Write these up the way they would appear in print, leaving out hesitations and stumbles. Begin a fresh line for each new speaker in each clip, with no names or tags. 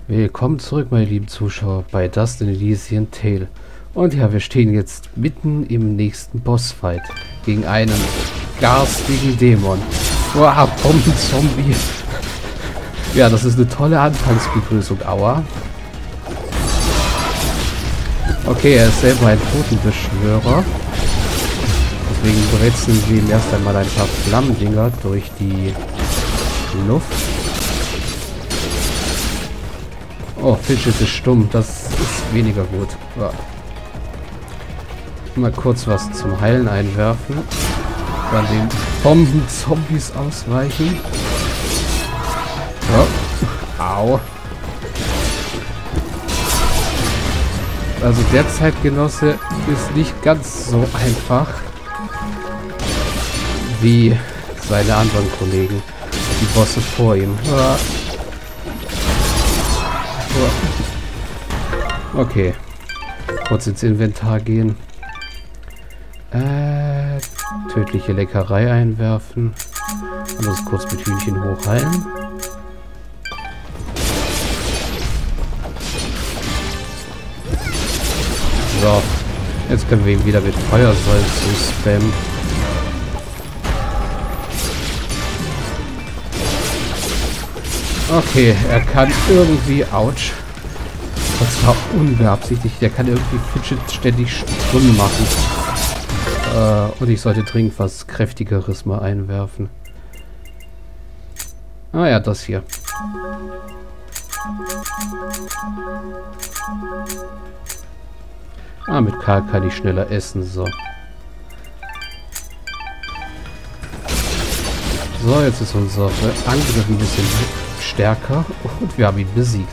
Willkommen zurück, meine lieben Zuschauer, bei Dust in Elysian Tale. Und ja, wir stehen jetzt mitten im nächsten Bossfight gegen einen garstigen Dämon. Wow, Bombenzombie. Ja, das ist eine tolle Anfangsbegrüßung, aua. Okay, er ist selber ein Totenbeschwörer. Deswegen brezeln wir ihm erst einmal ein paar Flammendinger durch die Luft. Oh, Fidget ist stumm. Das ist weniger gut. Ja. Mal kurz was zum Heilen einwerfen. Dann den Bomben-Zombies ausweichen. Oh. Au. Also der Zeitgenosse ist nicht ganz so einfach wie seine anderen Kollegen. Die Bosse vor ihm. Ja. Okay. Kurz ins Inventar gehen. Tödliche Leckerei einwerfen. Und das kurz mit Hühnchen hochheilen. So. Jetzt können wir ihn wieder mit Feuersalz spammen. Okay, er kann irgendwie, ouch, das war unbeabsichtigt, er kann irgendwie Fidget ständig stumm machen. Und ich sollte dringend was Kräftigeres mal einwerfen. Ah ja, das hier. Ah, mit K kann ich schneller essen, so. So, jetzt ist unsere Angriff ein bisschen stärker und wir haben ihn besiegt.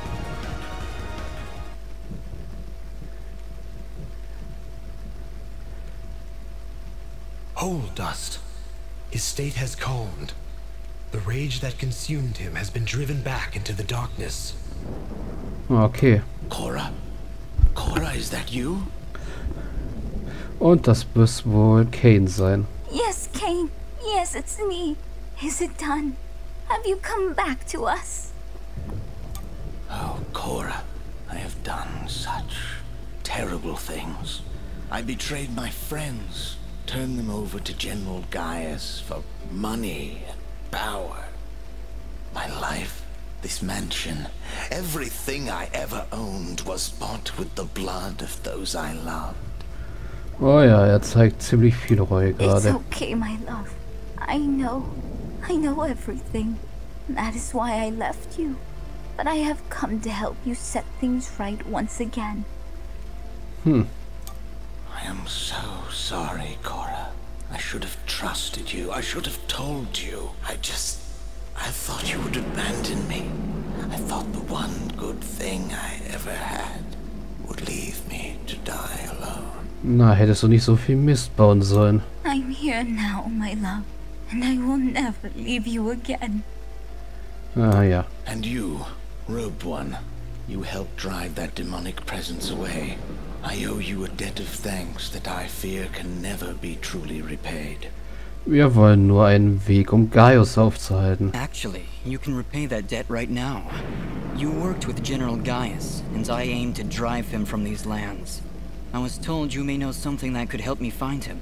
Hold, Dust. His state has calmed. The rage that consumed him has been driven back into the darkness.
Okay.
Cora? Cora, is that you?
Und das muss wohl Kane sein.
Yes, Kane. Yes, it's me. Is it done? Have you come back to us?
Oh, Cora, I have done such terrible things. I betrayed my friends, turned them over to General Gaius for money and power. My life, this mansion, everything I ever owned was bought with the blood of those I loved.
Oh ja, er zeigt ziemlich viel Reue gerade.
It's okay, my love. I know everything. That is why I left you. But I have come to help you set things right once again.
I am so sorry, Cora. I should have trusted you. I should have told you. I thought you would abandon me. I thought the one good thing I ever had would leave me to die alone.
Na, hättest du nicht so viel Mist bauen sollen.
I'm here now, my love. And I will never leave you again.
Ah ja.
And you, Robed One, you helped drive that demonic presence away. I owe you a debt of thanks that I fear can never be truly repaid.
Wir wollen nur einen Weg, um Gaius aufzuhalten.
Actually, you can repay that debt right now. You worked with General Gaius, and I aim to drive him from these lands. I was told you may know something that could help me find him.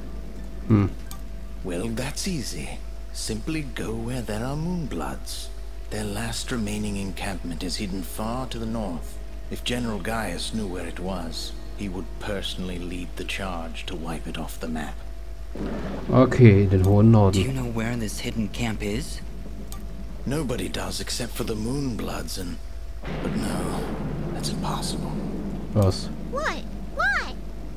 Well, that's easy. Simply go where there are Moonbloods. Their last remaining encampment is hidden far to the north. If General Gaius knew where it was, he would personally lead the charge to wipe it off the map.
Okay, in den hohen Norden.
Do you know where this hidden camp is?
Nobody does except for the Moonbloods and... But no, that's impossible.
Was?
What? Why?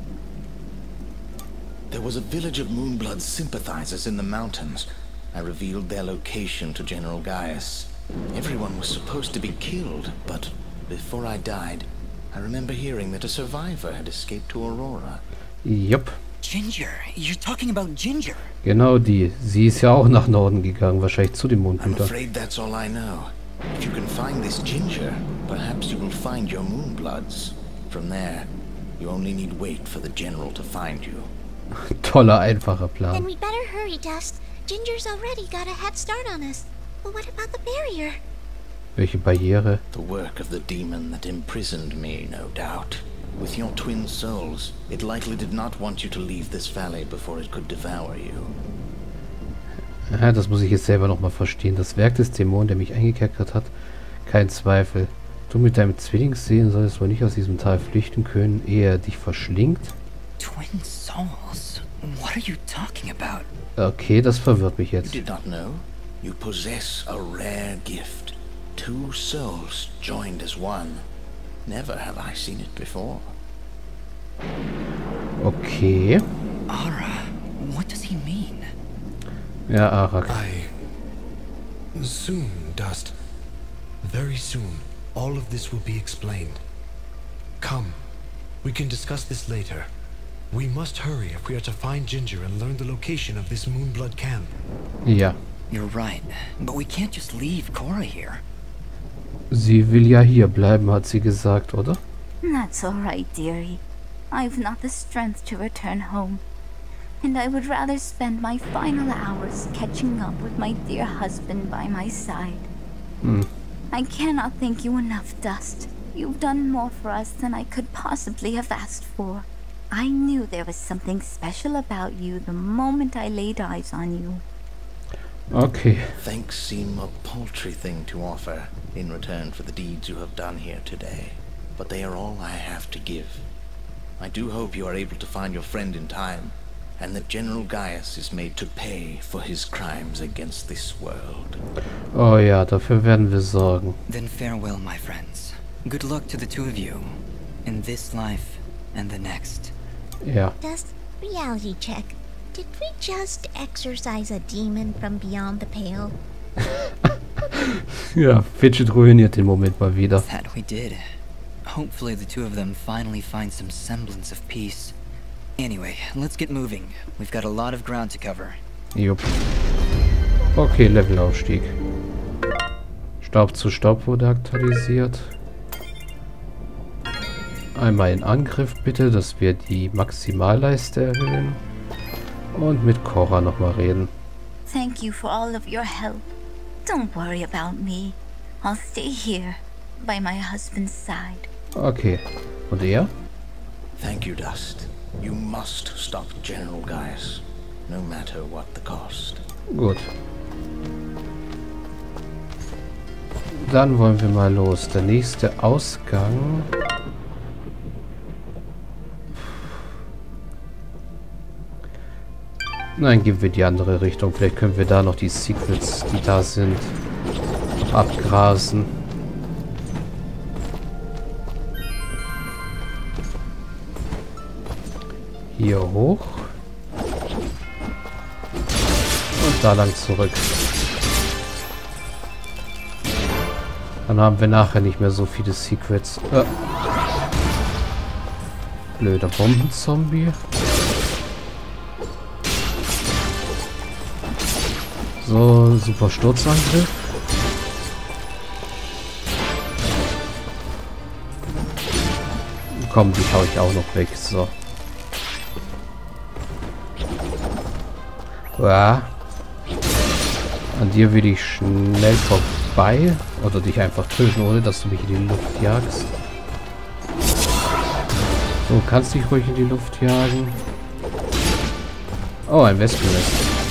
There was a village of Moonblood sympathizers in the mountains. I revealed their location to General Gaius. Everyone was supposed to be killed, but before I died, I remember hearing that a survivor had escaped to Aurora.
Jupp.
Ginger. You're talking about Ginger.
Genau die. Sie ist ja auch nach Norden gegangen, wahrscheinlich zu dem
I'm
Mondhüter.
afraid that's all I know. If you can find this Ginger, perhaps you will find your Moonbloods. From there, you only need wait for the General to find you.
Toller, einfacher Plan.
Then we'd better hurry, Dust. Ginger's already got a head start on us. But what about the barrier?
Welche Barriere?
The work of the demon that imprisoned me, no doubt. With your twin souls, it likely did not want you to leave this valley before it could devour you.
Ja, das muss ich jetzt selber nochmal verstehen. Das Werk des Dämonen, der mich eingekerkert hat, kein Zweifel. Du mit deinem Zwillingsseelen solltest wohl nicht aus diesem Tal flüchten können, ehe er dich verschlingt.
Twin souls? What are you talking about?
Okay, das verwirrt mich
You
jetzt.
did not know? You possess a rare gift. 2 souls joined as one. Never have I seen it before.
Okay.
Ara, what does he mean?
Ja, Arak.
Soon, Dust. Very soon, all of this will be explained. Come, we can discuss this later. We must hurry if we are to find Ginger and learn the location of this Moonblood camp.
Ja.
You're right, but we can't just leave Cora here.
Sie will ja hier bleiben, hat sie gesagt, oder?
That's all right, dearie. I've not the strength to return home. And I would rather spend my final hours catching up with my dear husband by my side. I cannot thank you enough, Dust. You've done more for us than I could possibly have asked for. I knew there was something special about you the moment I laid eyes on you.
Okay.
Thanks seem a paltry thing to offer in return for the deeds you have done here today, but they are all I have to give. I do hope you are able to find your friend in time, and that General Gaius is made to pay for his crimes against this world.
Oh ja, dafür werden wir sorgen.
Then farewell, my friends. Good luck to the two of you, in this life and the next.
Ja.
Just reality check. Did we just exorcise a demon from beyond the pale?
Ja, Fidget ruiniert den Moment mal wieder.
That we did. Hopefully the two of them finally find some semblance of peace. Anyway, let's get moving. We've got a lot of ground to cover.
Jupp. Okay, Levelaufstieg. Staub zu Staub wurde aktualisiert. Einmal in Angriff bitte, dass wir die Maximalleiste erhöhen. Und mit Cora nochmal reden.
Thank you for all of your help. Don't worry about me. I'll stay here, by my husband's side.
Okay. Und er?
Thank you, Dust. You must stop General Gaius, no matter what the cost.
Gut. Dann wollen wir mal los. Der nächste Ausgang... Nein, gehen wir die andere Richtung. Vielleicht können wir da noch die Secrets, die da sind, abgrasen. Hier hoch. Und da lang zurück. Dann haben wir nachher nicht mehr so viele Secrets. Blöder Bombenzombie. So, super Sturzangriff. Komm, die hau ich auch noch weg. So. Ja. An dir will ich schnell vorbei. Oder dich einfach töten, ohne dass du mich in die Luft jagst. So, kannst dich ruhig in die Luft jagen. Oh, ein Wespennest.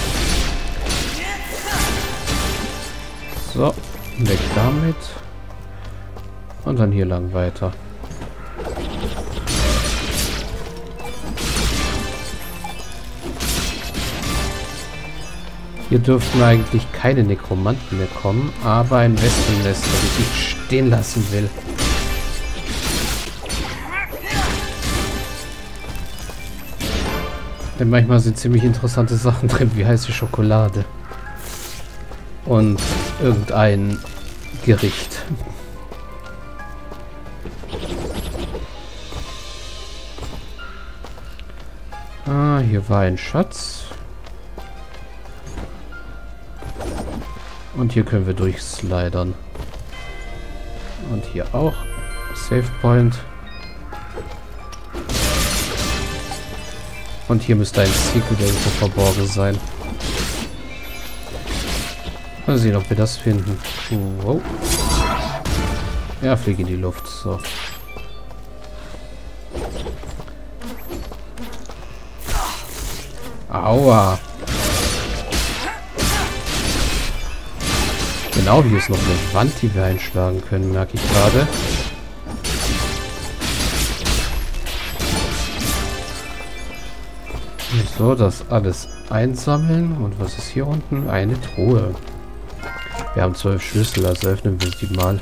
So, weg damit. Und dann hier lang weiter. Hier dürften eigentlich keine Nekromanten mehr kommen, aber ein Wespennest, das ich nicht stehen lassen will. Denn manchmal sind ziemlich interessante Sachen drin, wie heiße Schokolade. Und irgendein Gericht. Ah, hier war ein Schatz. Und hier können wir durchslidern. Und hier auch. Save Point. Und hier müsste ein Secret irgendwo verborgen sein. Mal sehen, ob wir das finden. Wow. Ja, flieg in die Luft. So. Aua. Genau, hier ist noch eine Wand, die wir einschlagen können, merke ich gerade. So, das alles einsammeln. Und was ist hier unten? Eine Truhe. Wir haben 12 Schlüssel, also öffnen wir sie mal.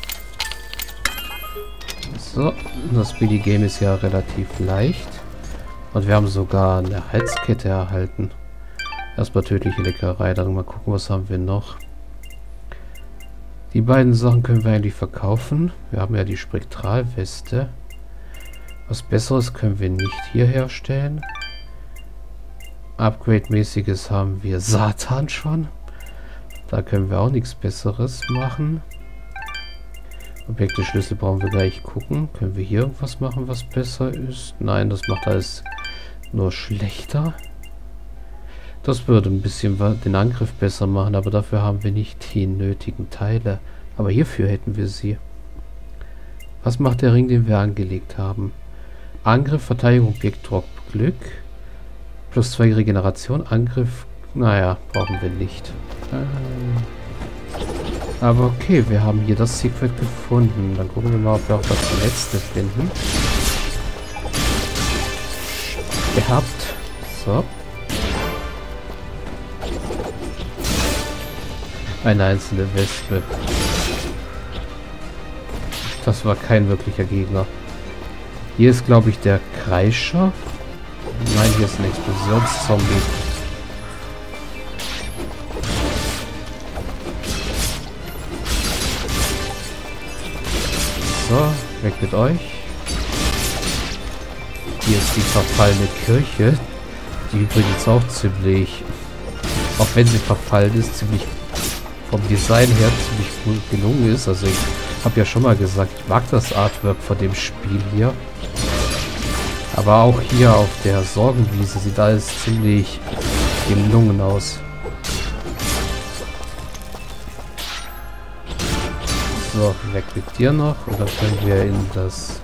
So, das Speedy Game ist ja relativ leicht. Und wir haben sogar eine Halskette erhalten. Erstmal tödliche Leckerei, dann mal gucken, was haben wir noch. Die beiden Sachen können wir eigentlich verkaufen. Wir haben ja die Spektralweste. Was Besseres können wir nicht hier herstellen. Upgrade-mäßiges haben wir Satan schon. Da können wir auch nichts Besseres machen. Objekte Schlüssel brauchen wir gleich gucken. Können wir hier irgendwas machen, was besser ist? Nein, das macht alles nur schlechter. Das würde ein bisschen den Angriff besser machen, aber dafür haben wir nicht die nötigen Teile. Aber hierfür hätten wir sie. Was macht der Ring, den wir angelegt haben? Angriff, Verteidigung, Objekt, Drop, Glück. Plus 2 Regeneration, Angriff. Naja, brauchen wir nicht. Aber okay, wir haben hier das Secret gefunden. Dann gucken wir mal, ob wir auch das letzte finden. Gehabt. So. Eine einzelne Wespe. Das war kein wirklicher Gegner. Hier ist, glaube ich, der Kreischer. Nein, hier ist ein Explosionszombie. So, weg mit euch. Hier ist die verfallene Kirche, die übrigens auch ziemlich, auch wenn sie verfallen ist, ziemlich vom Design her ziemlich gut gelungen ist. Also ich habe ja schon mal gesagt, ich mag das Artwork von dem Spiel hier. Aber auch hier auf der Sorgenwiese sieht alles ziemlich gelungen aus. So, weg mit dir noch. Und dann können wir in das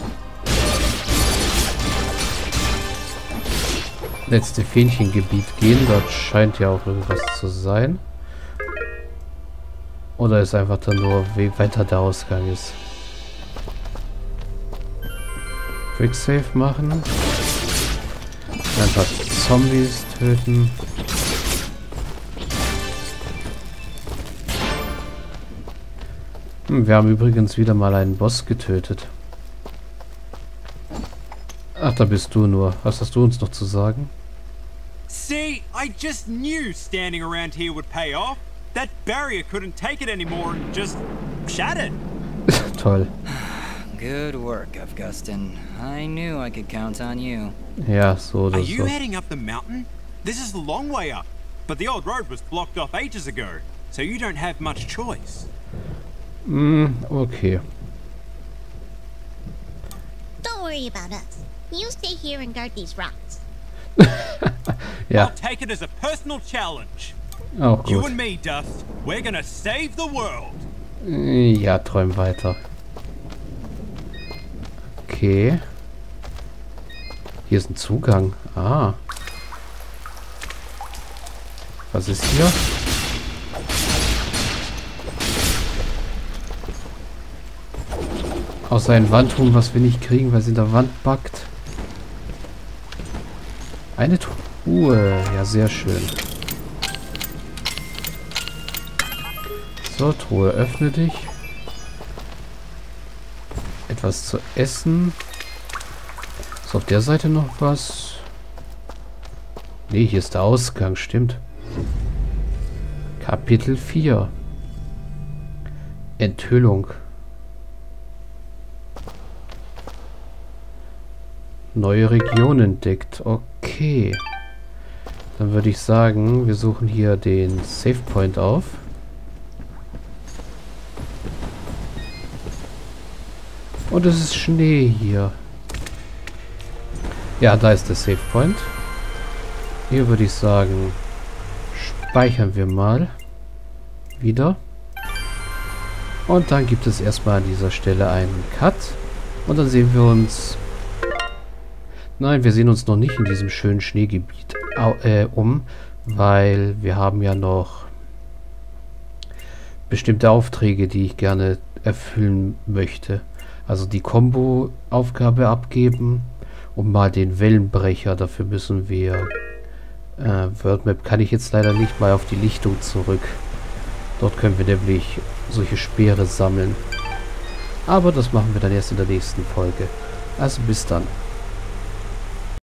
letzte Fähnchengebiet gehen. Dort scheint ja auch irgendwas zu sein. Oder ist einfach dann nur, wie weiter der Ausgang ist. Quick Save machen. Ein paar Zombies töten. Wir haben übrigens wieder mal einen Boss getötet. Ach, da bist du nur. Was hast du uns noch zu sagen?
See, I just knew standing around here would pay off. That barrier couldn't take it anymore and just shattered.
Toll.
Good work, Augustin. I knew I could count on you.
Ja, so oder
Are you
so.
heading up the mountain? This is the long way up, but the old road was blocked off ages ago, so you don't have much choice.
Okay.
Don't worry about us. You stay here and guard these rocks.
Ja,
I'll take it as a personal challenge.
auch
You
gut.
and me, Dust. We're gonna save the world.
Ja, träum weiter. Okay. Hier ist ein Zugang. Ah. Was ist hier? Außer ein Wandhuhn, was wir nicht kriegen, weil sie in der Wand backt. Eine Truhe. Ja, sehr schön. So, Truhe, öffne dich. Etwas zu essen. Ist auf der Seite noch was? Ne, hier ist der Ausgang, stimmt. Kapitel 4. Enthüllung. Neue Region entdeckt. Okay. Dann würde ich sagen, wir suchen hier den Save Point auf. Und es ist Schnee hier. Ja, da ist der Save Point. Hier würde ich sagen, speichern wir mal. Wieder. Und dann gibt es erstmal an dieser Stelle einen Cut. Und dann sehen wir uns... Nein, wir sehen uns noch nicht in diesem schönen Schneegebiet weil wir haben ja noch bestimmte Aufträge, die ich gerne erfüllen möchte. Also die Combo-Aufgabe abgeben und mal den Wellenbrecher. Dafür müssen wir... Worldmap kann ich jetzt leider nicht mal auf die Lichtung zurück. Dort können wir nämlich solche Speere sammeln. Aber das machen wir dann erst in der nächsten Folge. Also bis dann.